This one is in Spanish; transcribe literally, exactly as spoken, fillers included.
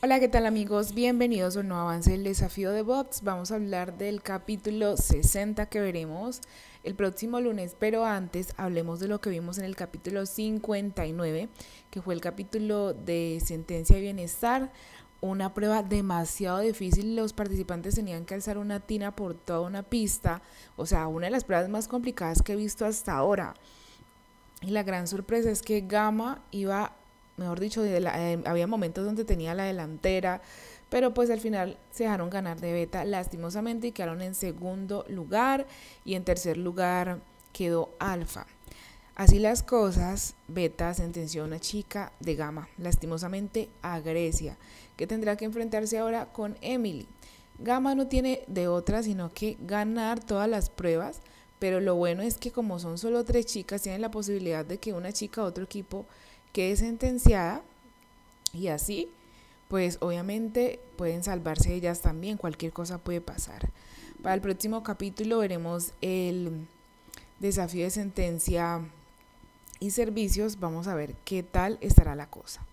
Hola, ¿qué tal amigos? Bienvenidos a un nuevo avance del desafío de bots. Vamos a hablar del capítulo sesenta que veremos el próximo lunes, pero antes hablemos de lo que vimos en el capítulo cincuenta y nueve, que fue el capítulo de sentencia y bienestar. Una prueba demasiado difícil, los participantes tenían que alzar una tina por toda una pista, o sea, una de las pruebas más complicadas que he visto hasta ahora. Y la gran sorpresa es que Gama iba, mejor dicho, de la, eh, había momentos donde tenía la delantera, pero pues al final se dejaron ganar de Beta lastimosamente y quedaron en segundo lugar, y en tercer lugar quedó Alfa. Así las cosas, Beta sentenció a una chica de Gama, lastimosamente a Grecia, que tendrá que enfrentarse ahora con Emily. Gama no tiene de otra sino que ganar todas las pruebas, pero lo bueno es que como son solo tres chicas, tienen la posibilidad de que una chica de otro equipo quede sentenciada, y así pues obviamente pueden salvarse ellas también, cualquier cosa puede pasar. Para el próximo capítulo veremos el desafío de sentencia y servicios. Vamos a ver qué tal estará la cosa.